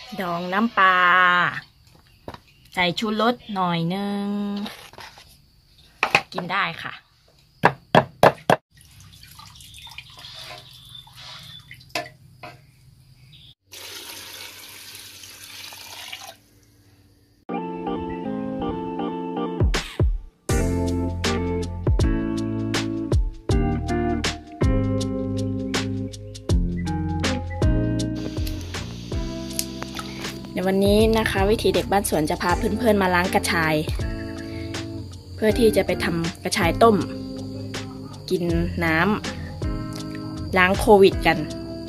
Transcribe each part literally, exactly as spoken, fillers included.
ดองน้ำปลาใส่ชูรสหน่อยนึงกินได้ค่ะในวันนี้นะคะวิถีเด็กบ้านสวนจะพาเพื่อนๆมาล้างกระชายเพื่อที่จะไปทำกระชายต้มกินน้ำล้างโควิดกัน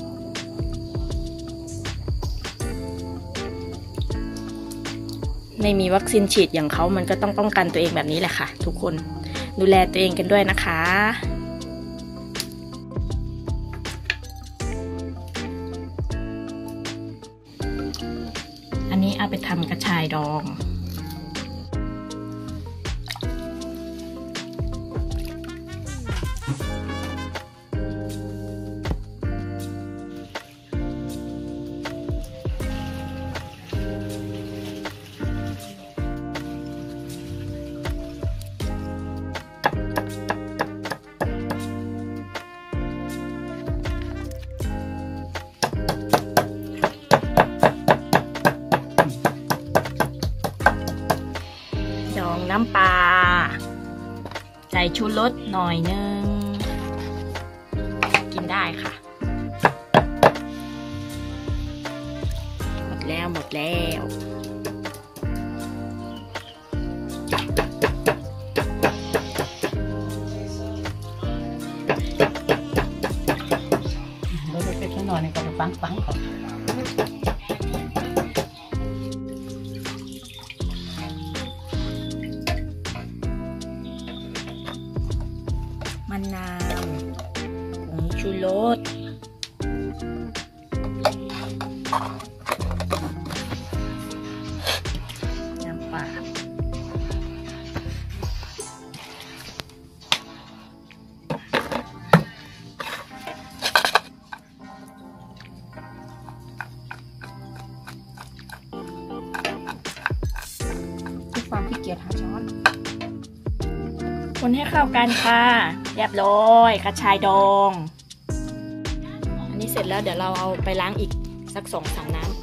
ไม่มีวัคซีนฉีดอย่างเขามันก็ต้องป้องกันตัวเองแบบนี้แหละค่ะทุกคนดูแลตัวเองกันด้วยนะคะอันนี้เอาไปทำกระชายดองดองน้ำปลาใส่ชูรสหน่อยนึงกินได้ค่ะหมดแล้วหมดแล้วเราจะเป็นหน่อยนี่ก็จะปังปังก่อนมะนาวผงชูรสน้ำปลาด้วยความขี้เกียจหาช้อนคนให้เข้ากันค่ะเรียบร้อยกระชายดองอันนี้เสร็จแล้วเดี๋ยวเราเอาไปล้างอีกสักสองสามน้ำ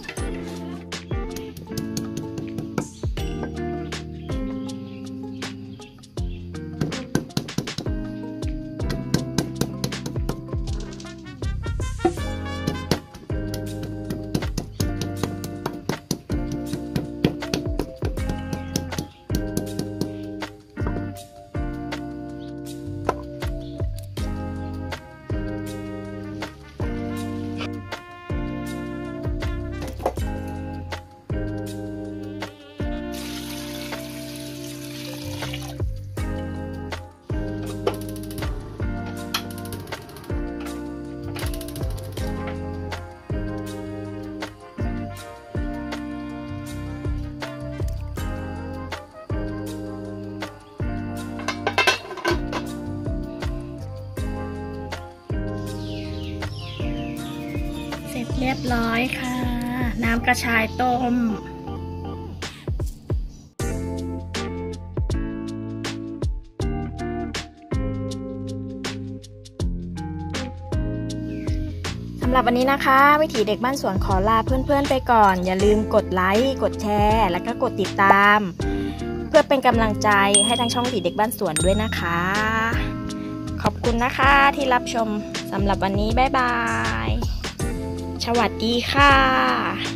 เสร็จเรียบร้อยค่ะน้ำกระชายต้มสำหรับวันนี้นะคะวิถีเด็กบ้านสวนขอลาเพื่อนๆไปก่อนอย่าลืมกดไลค์กดแชร์แล้วก็กดติดตามเพื่อเป็นกำลังใจให้ทางช่องวิถีเด็กบ้านสวนด้วยนะคะขอบคุณนะคะที่รับชมสำหรับวันนี้บ๊ายบายสวัสดีค่ะ